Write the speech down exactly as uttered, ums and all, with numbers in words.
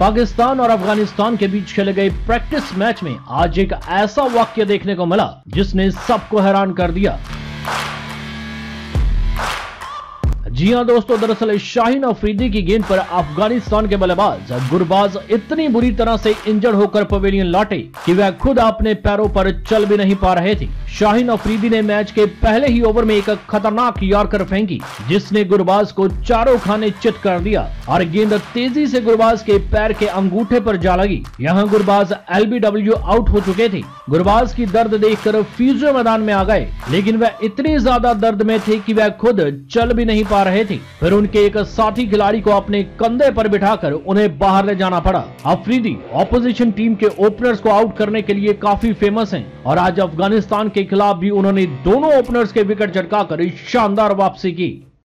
पाकिस्तान और अफगानिस्तान के बीच खेले गए प्रैक्टिस मैच में आज एक ऐसा वाक्य देखने को मिला जिसने सबको हैरान कर दिया। जी हां दोस्तों, दरअसल शाहीन अफरीदी की गेंद पर अफगानिस्तान के बल्लेबाज गुरबाज इतनी बुरी तरह से इंजर्ड होकर पवेलियन लौटे कि वह खुद अपने पैरों पर चल भी नहीं पा रहे थे। शाहीन अफरीदी ने मैच के पहले ही ओवर में एक खतरनाक यॉर्कर फेंकी जिसने गुरबाज को चारों खाने चित कर दिया और गेंद तेजी से गुरबाज के पैर के अंगूठे पर जा लगी। यहां गुरबाज एलबीडब्ल्यू आउट हो चुके थे। गुरबाज की दर्द देखकर फिजियो मैदान में आ गए, लेकिन वह इतनी ज्यादा दर्द में थे कि वह खुद चल भी नहीं पा रहे थे। फिर उनके एक साथी खिलाड़ी को अपने कंधे पर बिठाकर उन्हें बाहर ले जाना पड़ा। अफरीदी ऑपोजिशन टीम के ओपनर्स को आउट करने के लिए काफी फेमस हैं और आज अफगानिस्तान के खिलाफ भी उन्होंने दोनों ओपनर्स के विकेट चटकाकर शानदार वापसी की।